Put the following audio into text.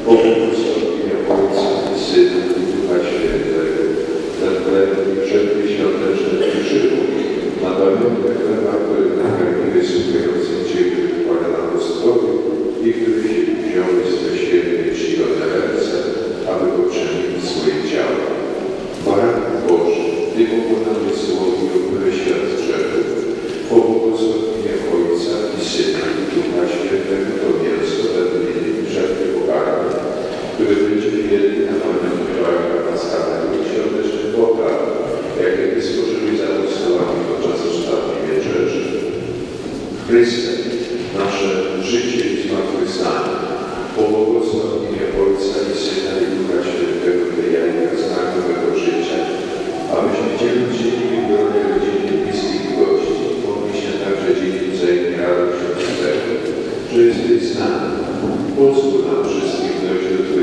błogosławienia Ojca i Syna i Ducha Świętego, za chleb i wszelkie świąteczne pieczywo, na pamiątkę chleba, który nakarmiły słuchających Ciebie wychwala apostołowi i który się wziąłeś ze świętej czcigodne ręce, aby go przemienić swoje ciało. Baranku Boży, Ty pokonany słowi obmyłeś świat grzechów, po błogosławienie Ojca i Syna i Ducha Świętego to mięso wędliny i wszelkie pokarmy, które będzie wierny na pamiątkę Baranka Paschalnego i świątecznych pokarm, jakie Ty stworzyłeś za apostołami podczas ostatniej wieczerzy. Chryste, nasze życie i zmartwychwstanie, po błogosławienie Ojca i Syna i Ducha Świętego Ty jajka znak nowego życia, abyśmy dzieląc się nimi w gronie rodziny, bliskich gości, mogli się także dzielić wzajemnie radością z tego, że jesteś z nami. Pozwól nam wszystkim dojść do Twojego